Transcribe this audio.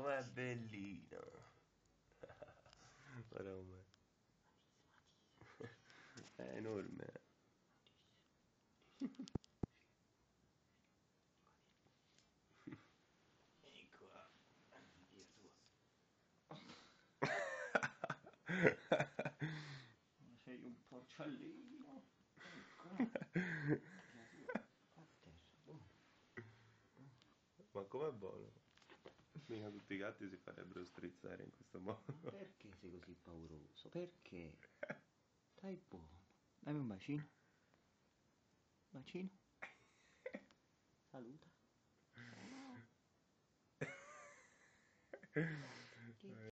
com'è bellino. Guarda com'è. È enorme. Eccola. Via tua. Sei un porcellino. Eccola. Via tua. A terra. Boh. Ma com'è buono? Mica tutti i gatti si farebbero strizzare in questo modo. Ma perché sei così pauroso? Perché? Dai buono. Dammi un bacino. Bacino. Saluta. Ciao.